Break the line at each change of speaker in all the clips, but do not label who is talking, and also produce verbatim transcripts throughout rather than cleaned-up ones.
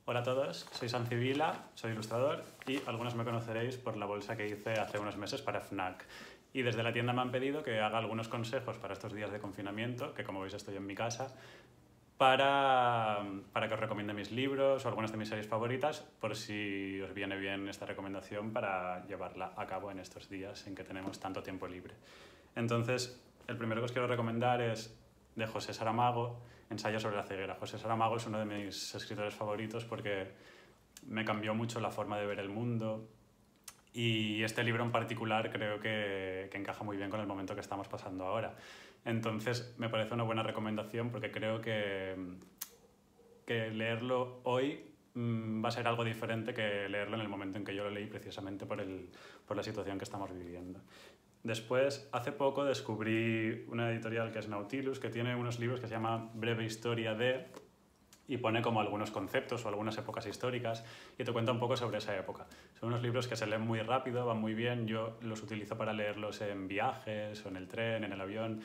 Hola a todos, soy Santi Vila, soy ilustrador y algunos me conoceréis por la bolsa que hice hace unos meses para Fnac. Y desde la tienda me han pedido que haga algunos consejos para estos días de confinamiento, que como veis estoy en mi casa, para, para que os recomiende mis libros o algunas de mis series favoritas, por si os viene bien esta recomendación para llevarla a cabo en estos días en que tenemos tanto tiempo libre. Entonces, el primero que os quiero recomendar es de José Saramago, Ensayo sobre la ceguera. José Saramago es uno de mis escritores favoritos porque me cambió mucho la forma de ver el mundo y este libro en particular creo que, que encaja muy bien con el momento que estamos pasando ahora. Entonces me parece una buena recomendación porque creo que, que leerlo hoy mmm, va a ser algo diferente que leerlo en el momento en que yo lo leí, precisamente por, el, por la situación que estamos viviendo. Después, hace poco descubrí una editorial que es Nautilus, que tiene unos libros que se llama Breve Historia de, y pone como algunos conceptos o algunas épocas históricas y te cuenta un poco sobre esa época. Son unos libros que se leen muy rápido, van muy bien, yo los utilizo para leerlos en viajes o en el tren, en el avión,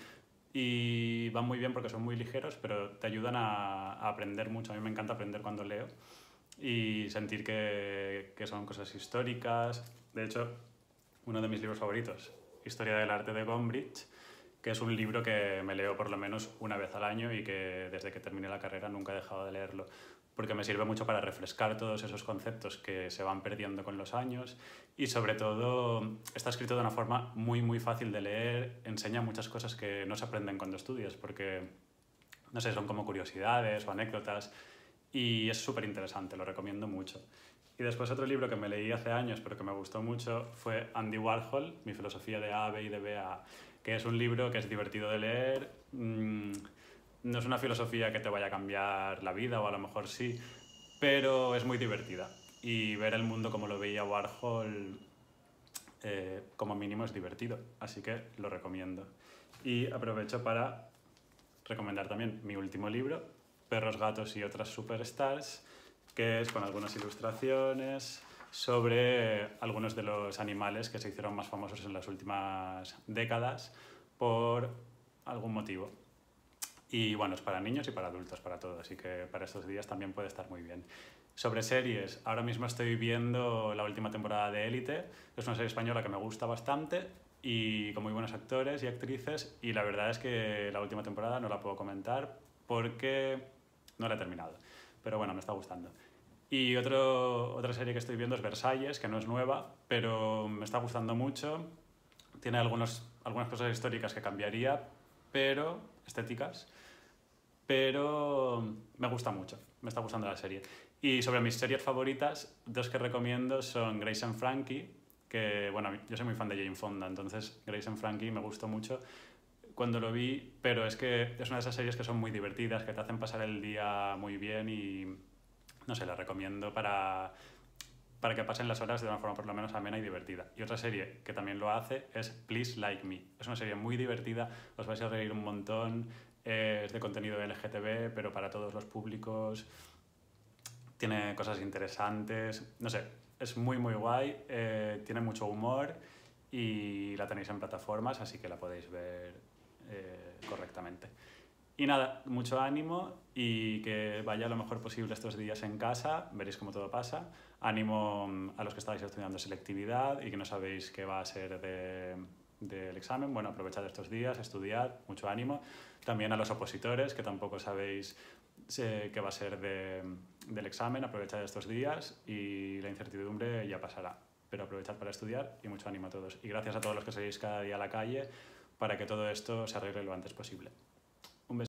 y van muy bien porque son muy ligeros, pero te ayudan a, a aprender mucho. A mí me encanta aprender cuando leo y sentir que, que son cosas históricas. De hecho, uno de mis libros favoritos, Historia del arte de Gombrich, que es un libro que me leo por lo menos una vez al año y que desde que terminé la carrera nunca he dejado de leerlo, porque me sirve mucho para refrescar todos esos conceptos que se van perdiendo con los años y sobre todo está escrito de una forma muy muy fácil de leer, enseña muchas cosas que no se aprenden cuando estudias porque, no sé, son como curiosidades o anécdotas y es súper interesante, lo recomiendo mucho. Y después otro libro que me leí hace años pero que me gustó mucho fue Andy Warhol, Mi filosofía de A, B y de B a A, que es un libro que es divertido de leer, mmm, no es una filosofía que te vaya a cambiar la vida, o a lo mejor sí, pero es muy divertida. Y ver el mundo como lo veía Warhol, eh, como mínimo es divertido, así que lo recomiendo. Y aprovecho para recomendar también mi último libro, Perros, gatos y otras superstars, que es con algunas ilustraciones sobre algunos de los animales que se hicieron más famosos en las últimas décadas por algún motivo. Y bueno, es para niños y para adultos, para todos, así que para estos días también puede estar muy bien. Sobre series, ahora mismo estoy viendo la última temporada de Élite, es una serie española que me gusta bastante y con muy buenos actores y actrices, y la verdad es que la última temporada no la puedo comentar porque no la he terminado, pero bueno, me está gustando. Y otro, otra serie que estoy viendo es Versalles, que no es nueva, pero me está gustando mucho. Tiene algunos, algunas cosas históricas que cambiaría, pero estéticas, pero me gusta mucho, me está gustando la serie. Y sobre mis series favoritas, dos que recomiendo son Grace and Frankie, que bueno, yo soy muy fan de Jane Fonda, entonces Grace and Frankie me gustó mucho cuando lo vi, pero es que es una de esas series que son muy divertidas, que te hacen pasar el día muy bien y no sé, la recomiendo para, para que pasen las horas de una forma por lo menos amena y divertida. Y otra serie que también lo hace es Please Like Me. Es una serie muy divertida, os vais a reír un montón, eh, es de contenido L G T B, pero para todos los públicos, tiene cosas interesantes, no sé, es muy muy guay, eh, tiene mucho humor y la tenéis en plataformas, así que la podéis ver eh, correctamente. Y nada, mucho ánimo y que vaya lo mejor posible estos días en casa, veréis cómo todo pasa. Ánimo a los que estáis estudiando selectividad y que no sabéis qué va a ser de, del examen. Bueno, aprovechad estos días, estudiad, mucho ánimo. También a los opositores que tampoco sabéis eh, qué va a ser de, del examen, aprovechad estos días y la incertidumbre ya pasará. Pero aprovechad para estudiar y mucho ánimo a todos. Y gracias a todos los que salís cada día a la calle para que todo esto se arregle lo antes posible.